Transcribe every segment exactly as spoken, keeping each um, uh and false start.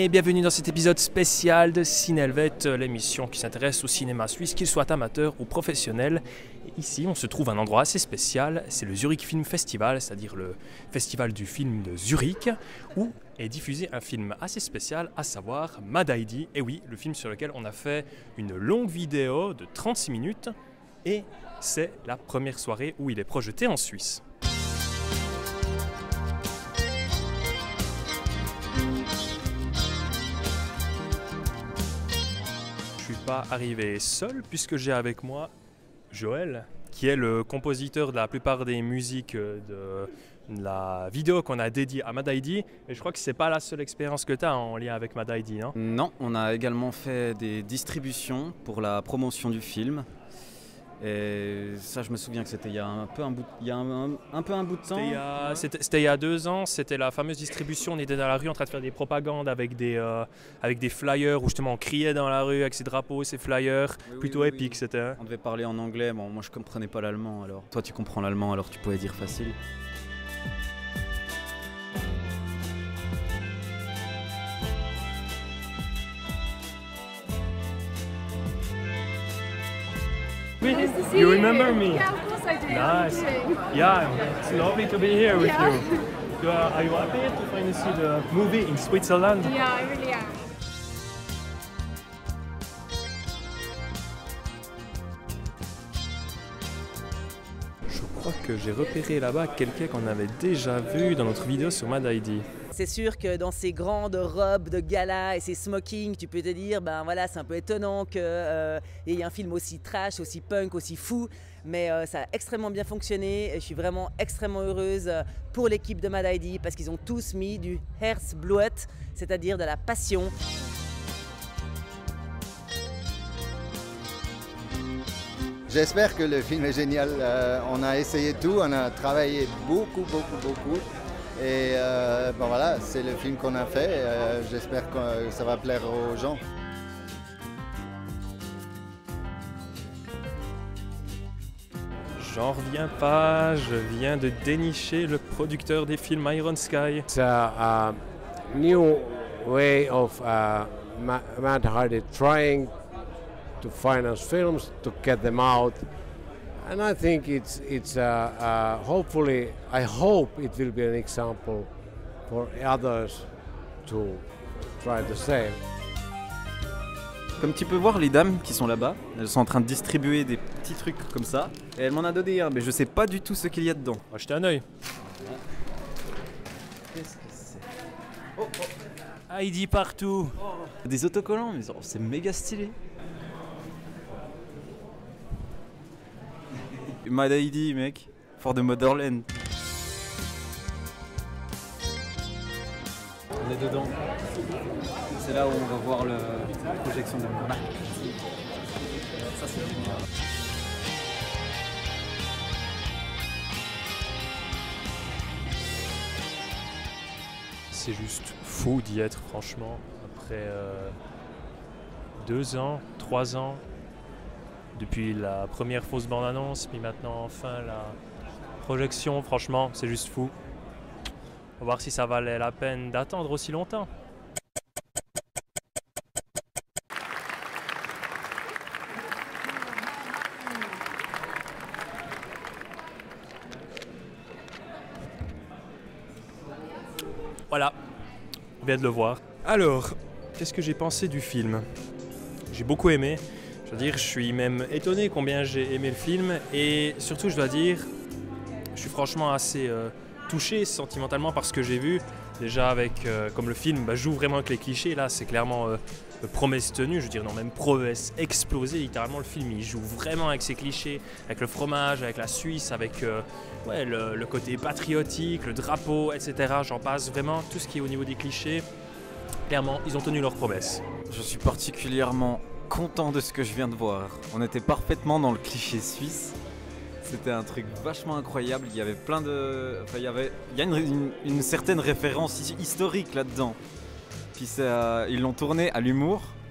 et bienvenue dans cet épisode spécial de Ciné Helvète, l'émission qui s'intéresse au cinéma suisse, qu'il soit amateur ou professionnel. Et ici, on se trouve à un endroit assez spécial, c'est le Zurich Film Festival, c'est-à-dire le festival du film de Zurich, où est diffusé un film assez spécial, à savoir Mad I D. Et oui, le film sur lequel on a fait une longue vidéo de trente-six minutes, et c'est la première soirée où il est projeté en Suisse. Je ne suis pas arrivé seul puisque j'ai avec moi Joël, qui est le compositeur de la plupart des musiques de la vidéo qu'on a dédiée à Mad I D. Et je crois que ce n'est pas la seule expérience que tu as en lien avec Mad I D, non ? Non, on a également fait des distributions pour la promotion du film. Et ça, je me souviens que c'était il y a un peu un bout, il y a un, un, un peu un bout de temps. C'était il, y a, c'était, c'était il y a deux ans, c'était la fameuse distribution. On était dans la rue en train de faire des propagandes avec des, euh, avec des flyers où justement on criait dans la rue avec ses drapeaux, ses flyers. Oui, plutôt oui, oui, épique, oui. C'était. Hein. On devait parler en anglais, bon, moi je comprenais pas l'allemand alors. Toi tu comprends l'allemand alors tu pouvais dire facile. Nice to see you. You remember me? Yeah, of course I do. Nice. Yeah, it's lovely to be here with yeah. you. you are, are you happy to finally see the movie in Switzerland? Yeah, I really am. Je crois que j'ai repéré là-bas quelqu'un qu'on avait déjà vu dans notre vidéo sur Mad I D. C'est sûr que dans ces grandes robes de gala et ces smokings, tu peux te dire, ben voilà, c'est un peu étonnant qu'il euh, y ait un film aussi trash, aussi punk, aussi fou, mais euh, ça a extrêmement bien fonctionné. Et je suis vraiment extrêmement heureuse pour l'équipe de Mad I D parce qu'ils ont tous mis du Herzblut, c'est-à-dire de la passion. J'espère que le film est génial. Euh, on a essayé tout, on a travaillé beaucoup, beaucoup, beaucoup. Et euh, bon voilà, c'est le film qu'on a fait. Euh, j'espère que ça va plaire aux gens. J'en reviens pas, je viens de dénicher le producteur des films Iron Sky. It's a, a new way of uh, Matt Hardy trying to finance films, to get them out. And I think it's, it's uh, uh, hopefully, I hope it will be an example for others to try the same. Comme tu peux voir, les dames qui sont là-bas, elles sont en train de distribuer des petits trucs comme ça. Et elles m'en ont donné un, mais je sais pas du tout ce qu'il y a dedans. On va jeter un œil. Qu'est-ce que c'est ? Oh, oh. I D partout. Oh. Des autocollants, mais oh, c'est méga stylé. Mad I D, mec, for the Motherland. On est dedans. C'est là où on va voir le, la projection de Mad. Ça c'est C'est juste fou d'y être, franchement, après euh, deux ans, trois ans. Depuis la première fausse bande-annonce, puis maintenant enfin la projection, franchement, c'est juste fou. On va voir si ça valait la peine d'attendre aussi longtemps. Voilà, on vient de le voir. Alors, qu'est-ce que j'ai pensé du film ? J'ai beaucoup aimé. Je veux dire, je suis même étonné combien j'ai aimé le film et surtout, je dois dire, je suis franchement assez euh, touché sentimentalement par ce que j'ai vu. Déjà avec, euh, comme le film bah, joue vraiment avec les clichés, là c'est clairement euh, promesse tenue, je veux dire, non même promesse explosée, littéralement le film il joue vraiment avec ses clichés, avec le fromage, avec la Suisse, avec euh, ouais, le, le côté patriotique, le drapeau, et cetera. J'en passe vraiment tout ce qui est au niveau des clichés. Clairement, ils ont tenu leur promesse. Je suis particulièrement content de ce que je viens de voir. On était parfaitement dans le cliché suisse. C'était un truc vachement incroyable. Il y avait plein de... Enfin, il y avait... Il y a une, une, une certaine référence historique là-dedans. Puis ça... ils l'ont tourné à l'humour.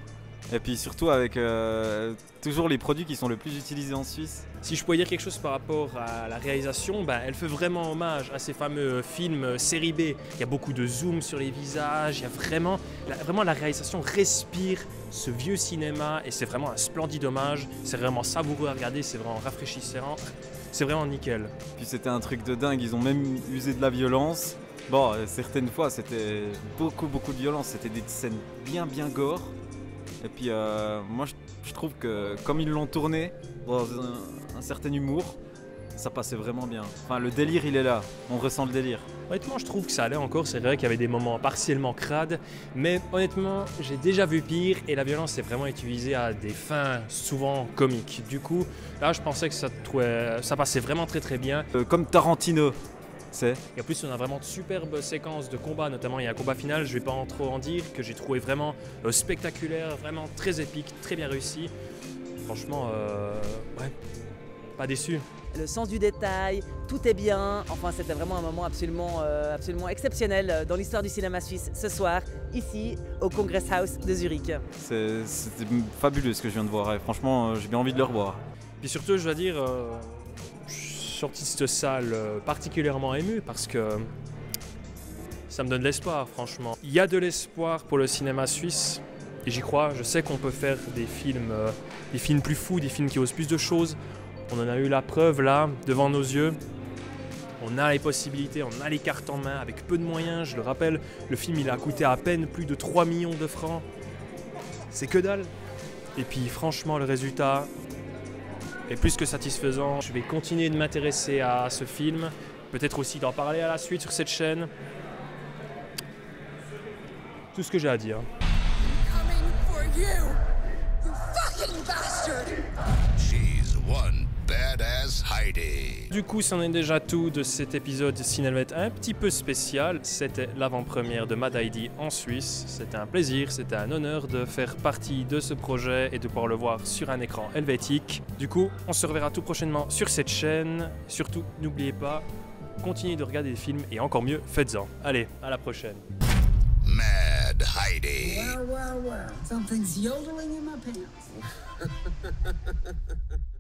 Et puis surtout avec euh, toujours les produits qui sont le plus utilisés en Suisse. Si je pouvais dire quelque chose par rapport à la réalisation, bah, elle fait vraiment hommage à ces fameux films série B. Il y a beaucoup de zoom sur les visages, il y a vraiment la, vraiment la réalisation respire ce vieux cinéma et c'est vraiment un splendide hommage. C'est vraiment savoureux à regarder, c'est vraiment rafraîchissant, c'est vraiment nickel. Puis c'était un truc de dingue, ils ont même usé de la violence. Bon, certaines fois c'était beaucoup beaucoup de violence, c'était des scènes bien bien gore. Et puis euh, moi je, je trouve que comme ils l'ont tourné dans un, un certain humour, ça passait vraiment bien. Enfin le délire il est là, on ressent le délire. Honnêtement je trouve que ça allait encore, c'est vrai qu'il y avait des moments partiellement crades, mais honnêtement j'ai déjà vu pire et la violence est vraiment utilisée à des fins souvent comiques. Du coup là je pensais que ça, trouvait, ça passait vraiment très très bien. Euh, comme Tarantino. C'est. Et en plus on a vraiment de superbes séquences de combat, notamment il y a un combat final, je vais pas en trop en dire, que j'ai trouvé vraiment euh, spectaculaire, vraiment très épique, très bien réussi. Franchement, euh, ouais, pas déçu. Le sens du détail, tout est bien. Enfin, c'était vraiment un moment absolument, euh, absolument exceptionnel dans l'histoire du cinéma suisse ce soir, ici au Congress House de Zurich. C'est, c'était fabuleux ce que je viens de voir. Et franchement, euh, j'ai bien envie de le revoir. Puis surtout, je dois dire, euh, je suis sorti de cette salle euh, particulièrement ému parce que ça me donne de l'espoir, franchement. Il y a de l'espoir pour le cinéma suisse. Et j'y crois, je sais qu'on peut faire des films, euh, des films plus fous, des films qui osent plus de choses. On en a eu la preuve là, devant nos yeux. On a les possibilités, on a les cartes en main avec peu de moyens. Je le rappelle, le film il a coûté à peine plus de trois millions de francs. C'est que dalle. Et puis franchement, le résultat est plus que satisfaisant. Je vais continuer de m'intéresser à ce film. Peut-être aussi d'en parler à la suite sur cette chaîne. Tout ce que j'ai à dire. You, you fucking bastard! She's one badass Heidi. Du coup, c'en est déjà tout de cet épisode Cinéluette un petit peu spécial. C'était l'avant-première de Mad Heidi en Suisse. C'était un plaisir, c'était un honneur de faire partie de ce projet et de pouvoir le voir sur un écran helvétique. Du coup, on se reverra tout prochainement sur cette chaîne. Surtout, n'oubliez pas, continuez de regarder des films et encore mieux, faites-en. Allez, à la prochaine. Mad Heidi. Well, well, well. Something's yodeling in my pants.